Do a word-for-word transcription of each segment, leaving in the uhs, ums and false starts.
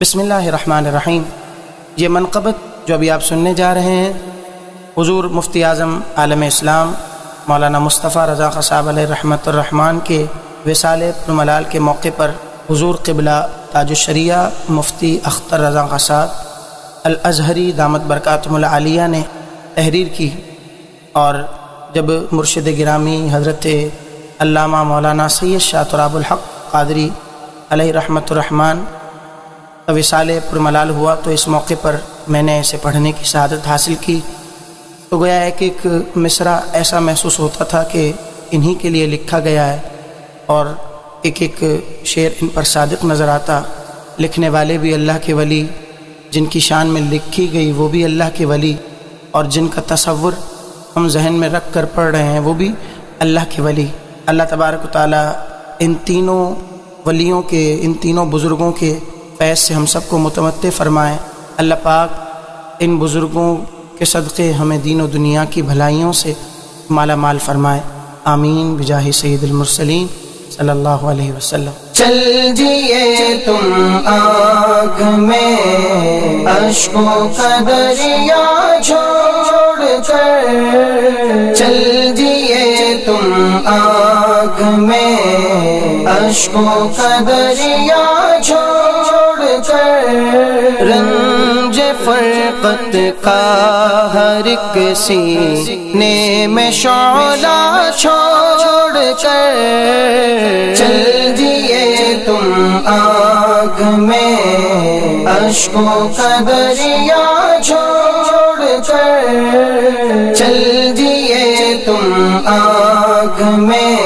بسم اللہ الرحمن الرحیم۔ یہ منقبت جو ابھی آپ سننے جا رہے ہیں حضور مفتی اعظم عالم اسلام مولانا مصطفیٰ رضا خاں صاحب علیہ رحمۃ الرحمن کے وصال پرملال کے موقع پر حضور قبلہ تاج الشریعہ مفتی اختر رضا خاں صاحب الازہری دامت برکاتہم العالیہ نے تحریر کی، اور جب مرشد گرامی حضرت علامہ مولانا سید شاہ تراب الحق قادری علیہ رحمۃ الرحمن وصال پرملال ہوا تو اس موقع پر میں نے اسے پڑھنے کی سعادت حاصل کی، تو گویا ہے کہ ایک مصرع ایسا محسوس ہوتا تھا کہ انہی کے لیے لکھا گیا ہے، اور ایک ایک شعر ان پر صادق نظر آتا۔ لکھنے والے بھی اللہ کے ولی، جن کی شان میں لکھی گئی وہ بھی اللہ کے ولی، اور جن کا تصور ہم ذہن میں رکھ کر پڑھ رہے ہیں وہ بھی اللہ کے ولی۔ اللہ تبارک و تعالیٰ ان تینوں ولیوں کے، ان تینوں بزرگوں کے فیض سے ہم سب کو متمتع فرمائیں۔ اللہ پاک ان بزرگوں کے صدقے ہمیں دین و دنیا کی بھلائیوں سے مالا مال فرمائے، آمین بجاہ سید المرسلین صلی اللہ علیہ وسلم۔ چل جیے تم آگ میں اشکوں کا دریا چھوڑ کر، چل جیے تم آگ میں اشکوں کا دریا چھوڑ کر، رنج فرقت کا ہر ایک سینے میں شعلہ چھوڑ کر، چل جیے تم آگ میں اشکوں کا دریا چھوڑ کر، چل جیے تم آگ میں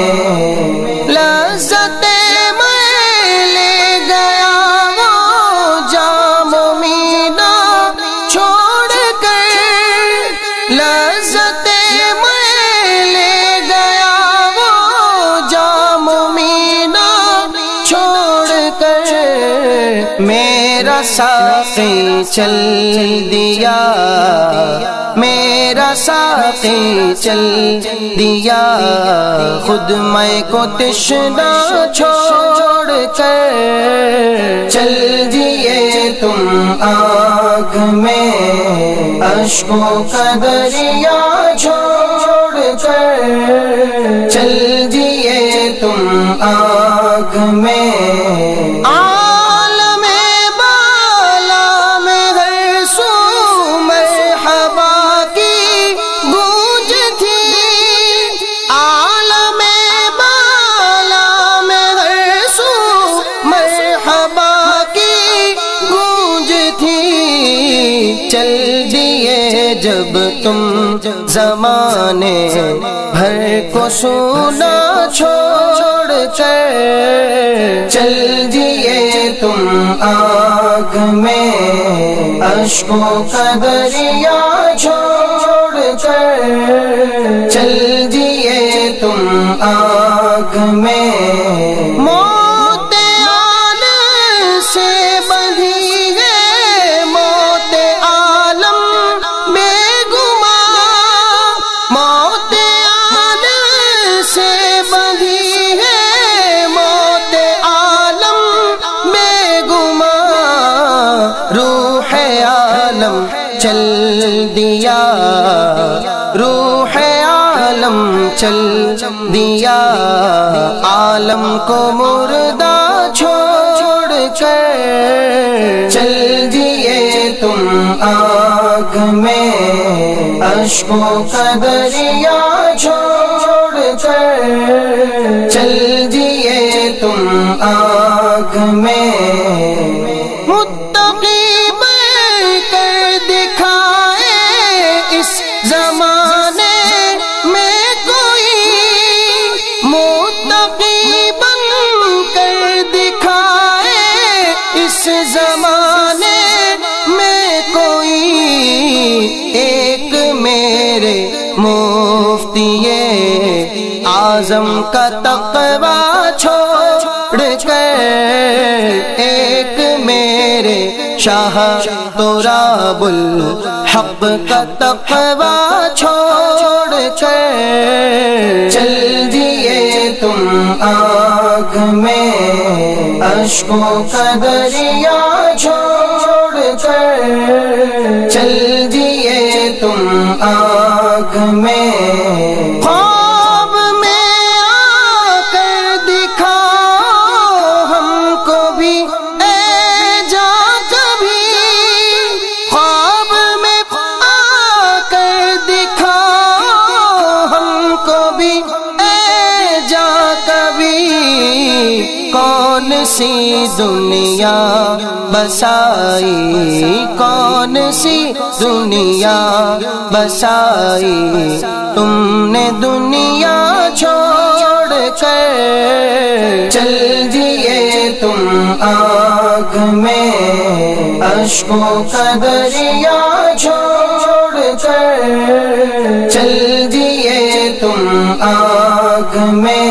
لذت میں لے گیا وہ جام مینا چھوڑ کر، لذت میں لے گیا وہ جام مینا چھوڑ کر، میرا ساقی چل دیا، میرا ساقی چل دیا، خود میں کو تشنا چھوڑ کر، چل جیے تم آگ میں اشکوں کا دریا چھوڑ کر، چل جیے تم آگ میں چل دیے جب تم زمانے بھر کو سونا چھوڑ کر، چل دیے تم آگ میں اشکوں کا دریا چھوڑ کر، چل دیے تم آگ میں موت آل سے بندھی ہے، موت عالم بے گماں، موت آل سے بندھی ہے، موت عالم بے گماں، روح عالم چل دیا، روح عالم چل دیا، عالم کو مردہ چھوڑ کر، چل دیے تم آگ میں اشکوں کا دریا چھوڑ کر، چل دیے تم آگ میں متقی بن کر دکھائے اس زمانے میں کوئی، متقی بن کر دکھائے اس زمانے میں کوئی، ایک میرے مفتی اعظم کا تقویٰ چھوڑ کر، ایک میرے شاہ تراب الحق کا تقویٰ چھوڑ کر، چل دیے تم آگ میں اشکوں کا دریا چھوڑ چل دیے تم آنکھ میں، خواب میں آ کر دکھاؤ ہم کو بھی اے جا کبھی، خواب میں آ کر دکھاؤ ہم کو بھی اے جا کبھی، کون سی دنیا بسائی، کون سی دنیا بسائی، تم نے دنیا چھوڑ کر چل دیے تم آنکھ میں، اشکوں کا دریا چھوڑ کر چل دیے تم آنکھ میں،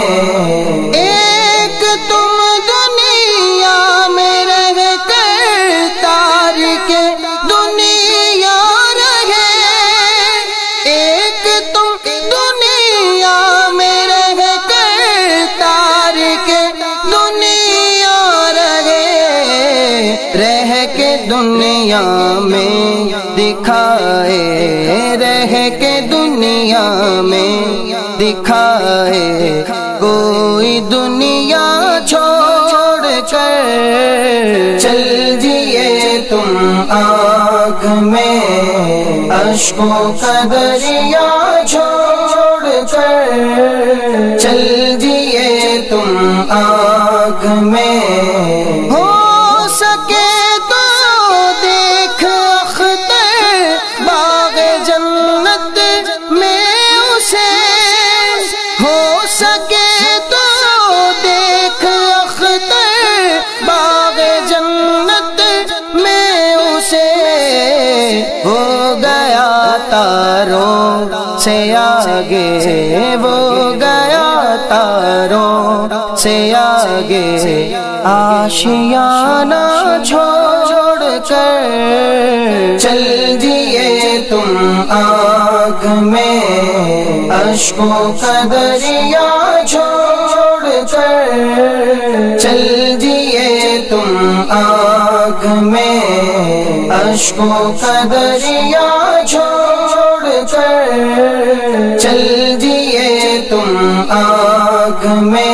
رہ کے دنیا میں دکھائے، رہ کے دنیا میں دکھائے، کوئی دنیا چھوڑ کر چل دیے تم آنکھ میں، اشکوں کا دریا چھوڑ کر چل دیے تم آنکھ میں، وہ گیا تاروں سے آگے، وہ گیا تاروں سے آگے، آشیانہ چھوڑ کر چل دیے تم آنکھ میں، اشکوں کا دریا چھوڑ کر چل دیے تم آنکھ میں، اشکوں کا دریا چھوڑ کر چل دیے تم آنکھ میں۔